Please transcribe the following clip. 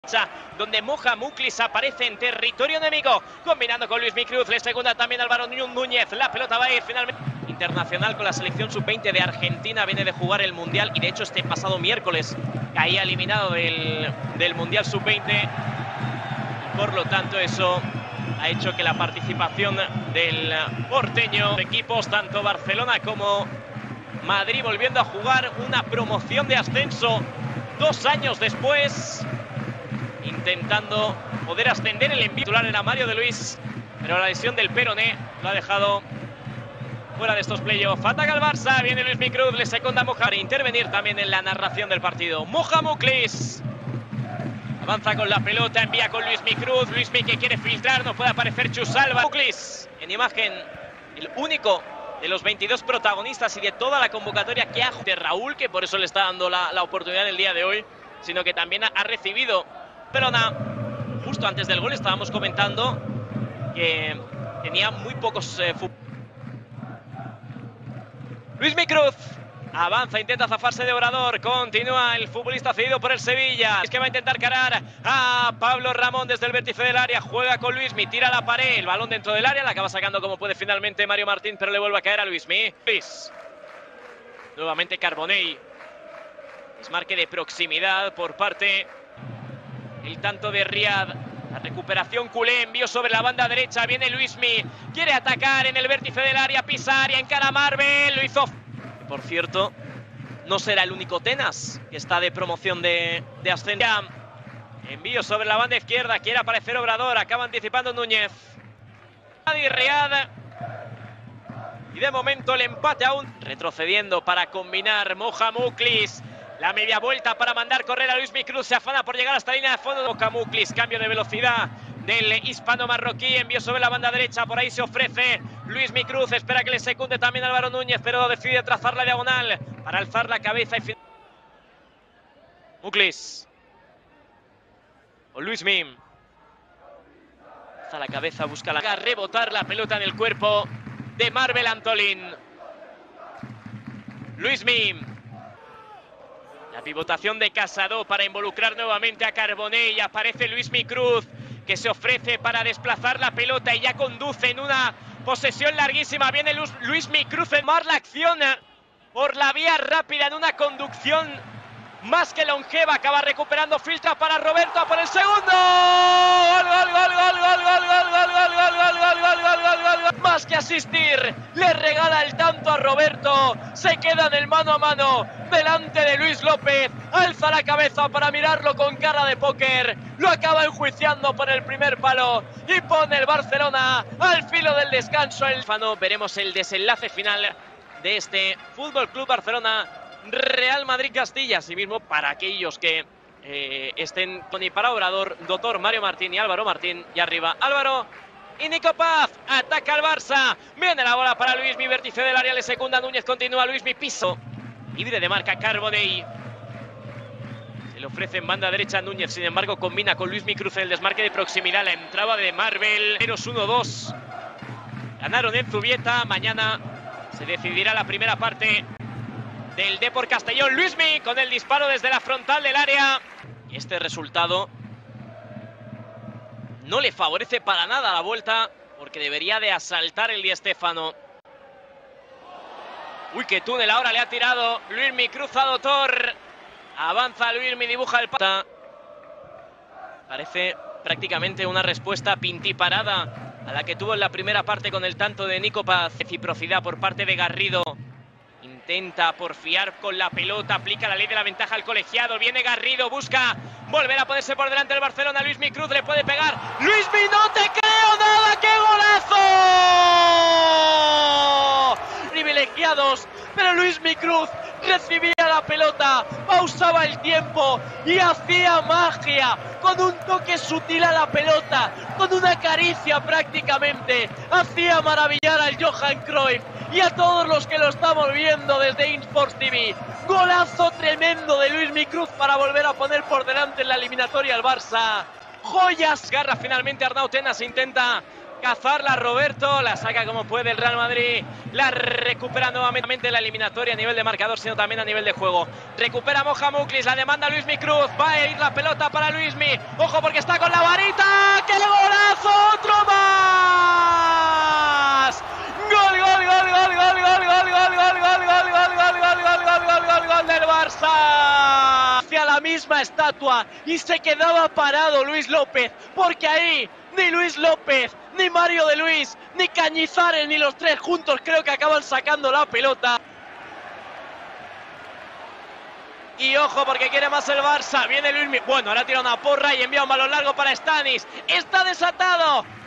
donde Moja Muklis aparece en territorio enemigo, combinando con Luismi Cruz, le segunda también Álvaro Núñez, la pelota va a ir finalmente. Internacional con la selección sub-20 de Argentina, viene de jugar el Mundial y de hecho este pasado miércoles caía eliminado del Mundial sub-20. Por lo tanto eso ha hecho que la participación del porteño, de equipos tanto Barcelona como Madrid volviendo a jugar una promoción de ascenso 2 años después, intentando poder ascender. El envío titular era Mario de Luis, pero la lesión del peroné lo ha dejado fuera de estos playoffs. Ataca el Barça, viene Luismi Cruz, le secunda Moja para intervenir también en la narración del partido. Moja Muklis avanza con la pelota, envía con Luismi Cruz, Luismi que quiere filtrar, no puede aparecer Chusalva. Muklis en imagen, el único de los 22 protagonistas y de toda la convocatoria que ha de Raúl, que por eso le está dando la oportunidad en el día de hoy, sino que también ha recibido. Barcelona, justo antes del gol estábamos comentando que tenía muy pocos Luismi Cruz avanza, intenta zafarse de Obrador, continúa el futbolista cedido por el Sevilla. Es que va a intentar carar a Pablo Ramón desde el vértice del área, juega con Luismi, tira la pared, el balón dentro del área, la acaba sacando como puede finalmente Mario Martín, pero le vuelve a caer a Luismi. Nuevamente Carbonell, desmarque de proximidad por parte el tanto de Riad. La recuperación culé, envío sobre la banda derecha, viene Luismi, quiere atacar en el vértice del área, pisa área, encara a Marvel, lo hizo. Por cierto, no será el único Tenas que está de promoción de ascenso. Envío sobre la banda izquierda, quiere aparecer Obrador, acaba anticipando Núñez. Y Riad. Y de momento el empate aún. Retrocediendo para combinar Moja Muklis. La media vuelta para mandar correr a Luismi Cruz, se afana por llegar hasta la línea de fondo. Moja Muklis, cambio de velocidad del hispano-marroquí, envío sobre la banda derecha, por ahí se ofrece Luismi Cruz, espera que le secunde también Álvaro Núñez, pero decide trazar la diagonal para alzar la cabeza y Muklis o Luismi alza la cabeza, busca la rebotar la pelota en el cuerpo de Marvel Antolín. Luismi, la pivotación de Casado para involucrar nuevamente a Carbonell, y aparece Luismi Cruz que se ofrece para desplazar la pelota y ya conduce en una posesión larguísima. Viene Luismi Cruz en mar la acción por la vía rápida en una conducción más que longeva, acaba recuperando, filtra para Roberto por el segundo. ¡Gol, gol, gol, gol, gol, gol, gol, gol, gol, gol, gol, gol, gol, gol, gol, gol! Más que asistir, le regala el tanto a Roberto, se queda en el mano a mano delante de Luis López, alza la cabeza para mirarlo con cara de póker, lo acaba enjuiciando por el primer palo y pone el Barcelona al filo del descanso. Veremos el desenlace final de este Fútbol Club Barcelona Real Madrid Castilla. Asimismo, para aquellos que estén con y para Obrador, Doctor Mario Martín y Álvaro Martín, y arriba Álvaro y Nico Paz. Ataca al Barça, viene la bola para Luismi, vértice del área, le secunda Núñez, continúa Luismi, piso libre de marca Carbonell, se le ofrece en banda derecha Núñez, sin embargo combina con Luismi Cruz en el desmarque de proximidad, la entrada de Marvel. 1-2 ganaron en Zubieta. Mañana se decidirá la primera parte del Depor Castellón. Luismi con el disparo desde la frontal del área. Y este resultado no le favorece para nada la vuelta, porque debería de asaltar el Di Stéfano. Uy, qué túnel ahora le ha tirado Luismi Cruz a Doctor. Avanza Luismi, dibuja el pata. Parece prácticamente una respuesta pintiparada a la que tuvo en la primera parte con el tanto de Nico Paz. Reciprocidad por parte de Garrido. Intenta porfiar con la pelota, aplica la ley de la ventaja al colegiado. Viene Garrido, busca volver a ponerse por delante del Barcelona. Luismi Cruz le puede pegar. ¡Luismi, no te creo nada! ¡Qué golazo! Privilegiados, pero Luismi Cruz recibía la pelota, pausaba el tiempo y hacía magia con un toque sutil a la pelota, con una caricia prácticamente. Hacía maravillar al Johan Cruyff y a todos los que lo estamos viendo desde InSports TV. Golazo tremendo de Luismi Cruz para volver a poner por delante en la eliminatoria al Barça. Joyas. Garra finalmente Arnau Tenas, intenta cazarla Roberto, la saca como puede el Real Madrid, la recupera nuevamente la eliminatoria a nivel de marcador, sino también a nivel de juego. Recupera Moja Muklis, la demanda Luismi Cruz, va a ir la pelota para Luismi, ojo porque está con la varita, ¡qué golazo! ¡Otro más! ¡Gol, gol, gol, gol, gol, gol, gol, gol, gol, gol, gol, gol, gol, gol, gol, gol, gol, gol, gol del Barça! Hacia la misma estatua y se quedaba parado Luis López, porque ahí ni Luis López, ni Mario de Luis, ni Cañizares, ni los tres juntos creo que acaban sacando la pelota. Y ojo porque quiere más el Barça, viene Luis, bueno, ahora tira una porra y envía un balón largo para Stanis, está desatado.